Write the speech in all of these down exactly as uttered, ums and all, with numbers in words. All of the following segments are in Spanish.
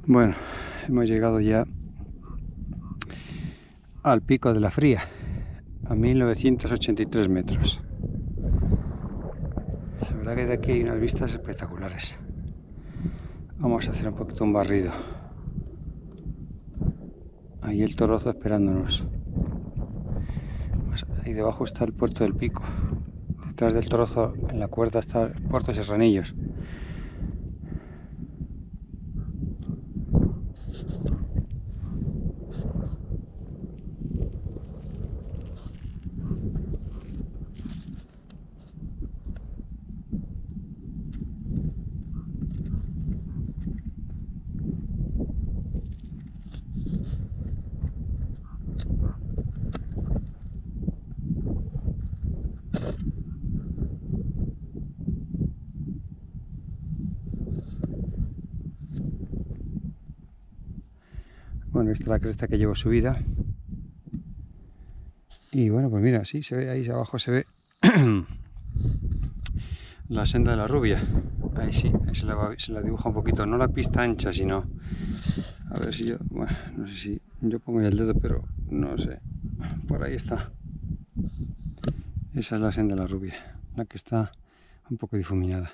Bueno, hemos llegado ya al Pico de la Fría, a mil novecientos ochenta y tres metros. La verdad que de aquí hay unas vistas espectaculares. Vamos a hacer un poquito un barrido. Ahí el Torozo esperándonos. Ahí debajo está el puerto del Pico. Detrás del Torozo, en la cuerda, está el puerto de Serranillos. Bueno, esta es la cresta que llevo subida. Y bueno, pues mira, sí, se ve ahí abajo, se ve la senda de la Rubia. Ahí sí, ahí se la, va, se la dibuja un poquito, no la pista ancha, sino... A ver si yo... Bueno, no sé si yo pongo ya el dedo, pero no sé. Por ahí está. Esa es la senda de la Rubia, la que está un poco difuminada.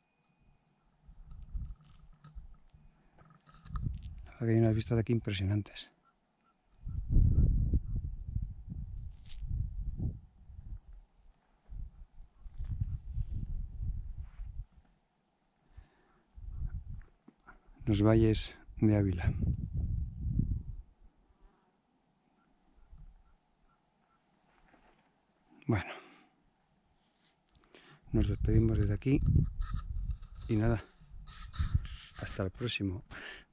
La verdad que hay unas vistas de aquí impresionantes. Los valles de Ávila. Bueno, nos despedimos desde aquí y nada, hasta el próximo.